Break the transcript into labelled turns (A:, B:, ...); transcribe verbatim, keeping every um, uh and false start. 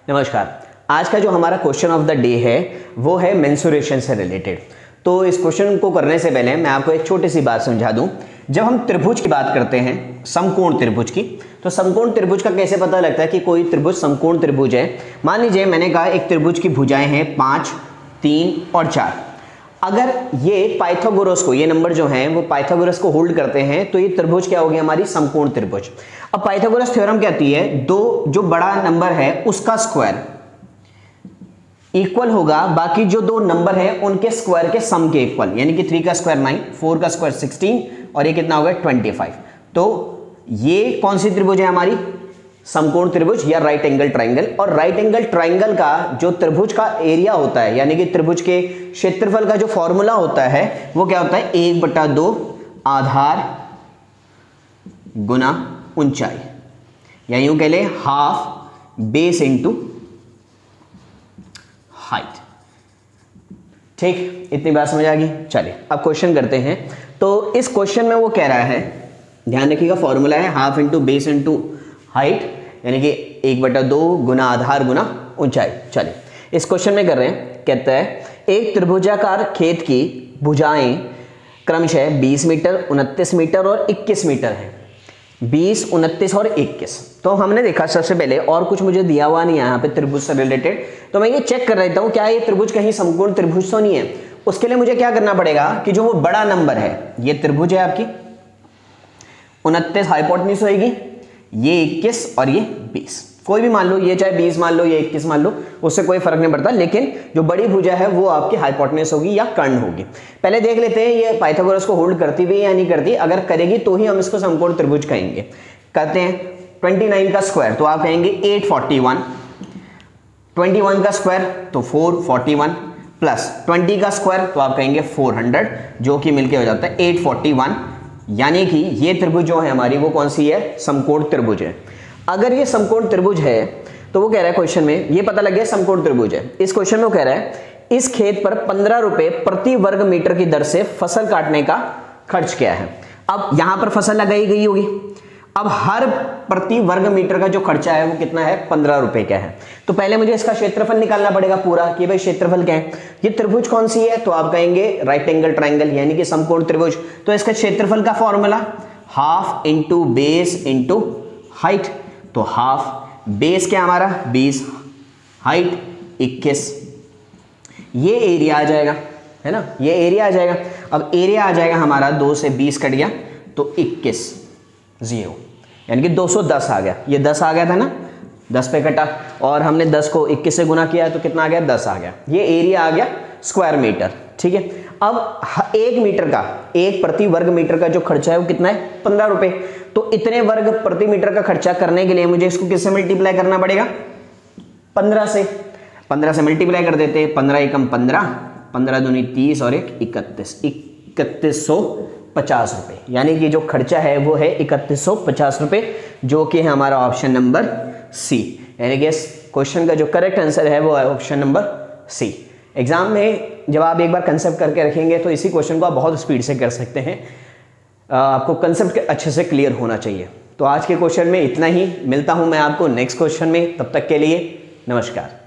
A: नमस्कार। आज का जो हमारा क्वेश्चन ऑफ द डे है वो है मेंसुरेशन से रिलेटेड। तो इस क्वेश्चन को करने से पहले मैं आपको एक छोटी सी बात समझा दूं। जब हम त्रिभुज की बात करते हैं, समकोण त्रिभुज की, तो समकोण त्रिभुज का कैसे पता लगता है कि कोई त्रिभुज समकोण त्रिभुज है। मान लीजिए मैंने कहा एक त्रिभुज की भुजाएं हैं पाँच, तीन और चार। अगर ये पाइथागोरस को, ये नंबर जो हैं वो पाइथागोरस को होल्ड करते हैं तो ये त्रिभुज क्या होगी, हमारी समकोण त्रिभुज। अब पाइथागोरस थ्योरम कहती है दो जो बड़ा नंबर है उसका स्क्वायर इक्वल होगा बाकी जो दो नंबर है उनके स्क्वायर के सम के इक्वल, यानी कि थ्री का स्क्वायर नाइन, फोर का स्क्वायर सिक्सटीन और ये कितना होगा ट्वेंटी फाइव। तो ये कौन सी त्रिभुज है, हमारी समकोण त्रिभुज या राइट एंगल ट्राइंगल। और राइट एंगल ट्राइंगल का जो त्रिभुज का एरिया होता है, यानी कि त्रिभुज के क्षेत्रफल का जो फॉर्मूला होता है वो क्या होता है, एक बटा दो आधार गुना ऊंचाई, या यूं कह ले हाफ बेस इंटू हाइट। ठीक, इतनी बात समझ आ गई। चलिए अब क्वेश्चन करते हैं। तो इस क्वेश्चन में वो कह रहा है, ध्यान रखिएगा फॉर्मूला है half into base into height, यानी कि एक बटा दो गुना आधार गुना ऊंचाई। चलिए इस क्वेश्चन में कर रहे हैं, कहता है एक त्रिभुजाकार खेत की भुजाएं क्रमशः बीस मीटर, उनतीस मीटर और इक्कीस मीटर है। बीस, उनतीस और इक्कीस। तो हमने देखा सबसे पहले, और कुछ मुझे दिया हुआ नहीं है यहाँ पे त्रिभुज से रिलेटेड, तो मैं ये चेक कर लेता हूँ क्या ये त्रिभुज कहीं समकोण त्रिभुज तो नहीं है। उसके लिए मुझे क्या करना पड़ेगा कि जो वो बड़ा नंबर है, ये त्रिभुज है आपकी, उनतीस हाइपोटेन्यूज होगी, ये इक्कीस और ये बीस। कोई भी मान लो, ये चाहे बीस मान लो, ये इक्कीस मान लो, उससे कोई फर्क नहीं पड़ता, लेकिन जो बड़ी भुजा है वो आपकी हाइपोटेन्यूज होगी या कर्ण होगी। पहले देख लेते हैं ये पाइथागोरस को होल्ड करती भी या नहीं करती। अगर करेगी तो ही हम इसको समकोण त्रिभुज कहेंगे। कहते हैं उनतीस का स्क्वायर तो आप कहेंगे आठ सौ इकतालीस, इक्कीस का स्क्वायर तो चार सौ इकतालीस प्लस बीस का स्क्वायर तो आप कहेंगे चार सौ, जो कि मिलके हो जाता है आठ सौ इकतालीस। यानी कि ये त्रिभुज जो है हमारी वो कौन सी है, समकोण त्रिभुज है। अगर ये समकोण त्रिभुज है तो वो कह रहा है क्वेश्चन में, ये पता लग गया समकोण त्रिभुज है। इस क्वेश्चन में वो कह रहा है इस खेत पर पंद्रह रुपए प्रति वर्ग मीटर की दर से फसल काटने का खर्च क्या है। अब यहां पर फसल लगाई गई होगी, अब हर प्रति वर्ग मीटर का जो खर्चा है वो कितना है, पंद्रह रुपए का है। तो पहले मुझे इसका क्षेत्रफल निकालना पड़ेगा पूरा, कि भाई क्षेत्रफल क्या है। ये त्रिभुज कौन सी है, तो आप कहेंगे राइट एंगल ट्राइंगल, यानी कि समकोण त्रिभुज। तो इसका क्षेत्रफल का formula half into base into height. तो हाफ बेस क्या हमारा बीस, हाइट इक्कीस, ये एरिया आ जाएगा, है ना, ये एरिया आ जाएगा। अब एरिया आ जाएगा हमारा, दो से बीस कट गया तो इक्कीस, जीरो, यानी कि दो सौ दस आ गया। ये दस आ गया था ना, दस पे कटा और हमने दस को इक्कीस से गुना किया तो कितना आ गया, दस आ गया। ये एरिया आ गया स्क्वायर मीटर। ठीक है, अब एक मीटर का, एक प्रति वर्ग मीटर का जो खर्चा है वो कितना है, पंद्रह रुपए। तो इतने वर्ग प्रति मीटर का खर्चा करने के लिए मुझे इसको किससे मल्टीप्लाई करना पड़ेगा, पंद्रह से। पंद्रह से मल्टीप्लाई कर देते हैं, पंद्रह एकम पंद्रह, पंद्रह दूनी तीस और एक इकतीस, इकतीस सौ पचास रुपए। यानी कि जो खर्चा है वो है इकतीस सौ पचास रुपए, जो कि है हमारा ऑप्शन नंबर सी। यानी कि इस क्वेश्चन का जो करेक्ट आंसर है वो है ऑप्शन नंबर सी। एग्जाम में जब आप एक बार कंसेप्ट करके रखेंगे तो इसी क्वेश्चन को आप बहुत स्पीड से कर सकते हैं। आपको कंसेप्ट अच्छे से क्लियर होना चाहिए। तो आज के क्वेश्चन में इतना ही, मिलता हूं मैं आपको नेक्स्ट क्वेश्चन में, तब तक के लिए नमस्कार।